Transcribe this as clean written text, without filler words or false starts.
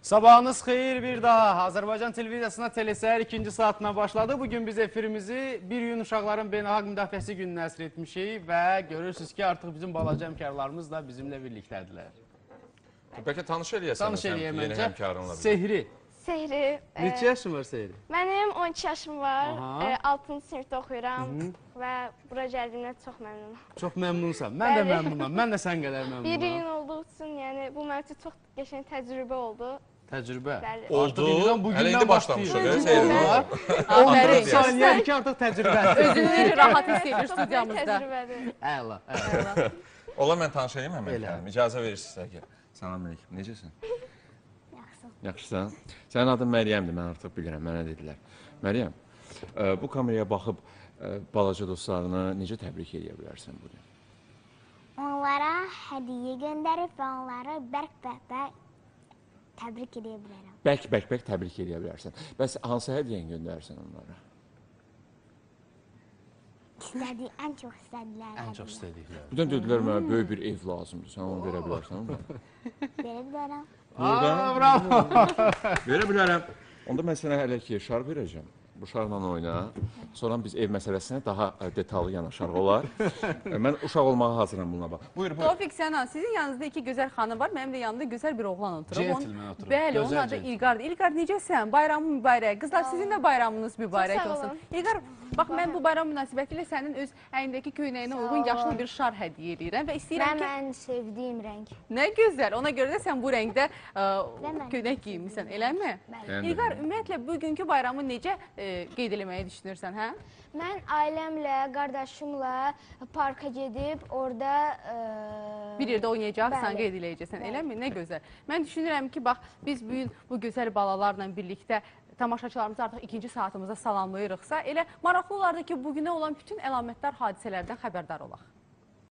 Sabahınız xeyir bir daha. Azərbaycan televiziyasına Telesəhər ikinci saatına başladı. Bugün biz efirimizi bir gün uşaqların beynəlxalq müdafiəsi gününə əsr etmişik və görürsünüz ki, artıq bizim balaca həmkarlarımız da bizimlə birlikdədirlər. Bəlkə tanış eləyəsən Tanış eləyəm yeni məncə. həmkarınla. Sehri. Sehri. Neçə yaşın var Sehri? Mənim 12 yaşım var. Aha. 6-cı sinifdə oxuyuram və bura gəldiyimdən çox məmnunum. Çox məmnunsan. Mən də Bəli. məmnunam. Mən də sən qədər Bir məmnunam. gün olduğu üçün, yəni bu mənim üçün çox qəşəng təcrübə oldu. Təcrübə. Bəli. Oldu. Bugündən Hələ indi başlamışıq. başlayır. Seyrin. Aferin. Saniyə ki artıq təcrübə. Özünü rahat hiss edir Çox böyük studiyamızda. təcrübədir. Əla, əla. Ola mən tanış eləyim həmən Elə. kəlim. İcazə verirsinizsə ki. Salam aleyküm. Necəsən? Yaxşı. Yaxşısan. Sənin adın Məryəmdir, mən artıq bilirəm, mənə dedilər. Məryəm, bu kameraya baxıb balaca dostlarını necə təbrik edə bilərsən bugün? Onlara hədiyyə göndərib və onları bərk-bərk təbrik edə bilərəm. Bərk təbrik edə bilərsən. Bəs hansı hədiyyəni göndərsən onlara? Ən çox istədilər. Ən çox istədiklər. Birdən dedilər mənə böyük bir ev lazımdır, sən onu verə bilərsən onlara. Verə bilərəm. Bravo. Verə bilərəm. Onda mən sənə hələ ki, şar verəcəm. Bu şarla oyna. Sonra biz ev məsələsinə daha detallı yanaşarıq olar. Mən uşaq olmağa hazıram bununla bax. Buyur, buyur. Tofiq Sənan, sizin yanınızda iki gözəl xanım var, mənim də yanımda gözəl bir oğlan oturub. Gentleman oturub. Bəli, Gözəl onun adı gentleman. İlqardır. İlqar necəsən? Bayramın mübarək. Qızlar, sizin də bayramınız mübarək Çox sağ olsun. olun. İlqar, bax mən bu bayram münasibətilə sənin öz əynindəki köynəyinə uyğun yaşlı bir şar hədiyyə edirəm və istəyirəm ki, Ən sevdiyim rəng. nə gözəl. Ona görə də sən bu rəngdə köynək geyinmisən, eləmi? Bəli. İlqar, ümumiyyətlə bugünkü bayramı necə qeyd eləməyi düşünürsən, hə? Mən ailəmlə, qardaşımla parka gedib, orada Bir yerdə oynayacaqsan, Bəli. qeyd eləyəcəksən, eləmi? Nə gözəl. Mən düşünürəm ki, bax, biz bu gün bu gözəl balalarla birlikdə tamaşaçılarımızı artıq ikinci saatımızda salamlayırıqsa, elə maraqlı olardı ki, bugünə olan bütün əlamətlər, hadisələrdən xəbərdar olaq.